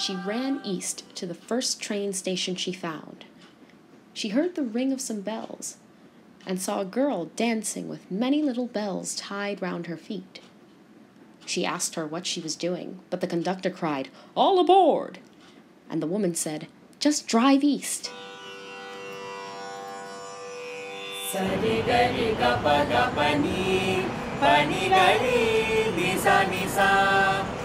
she ran east to the first train station she found. She heard the ring of some bells and saw a girl dancing with many little bells tied round her feet. She asked her what she was doing, but the conductor cried, "All aboard!" And the woman said, "Just drive east." Sa-di-ga-di-ga-pa-ga-pa-ni, pa-ni-ga-ni, ni-sa-ni-sa.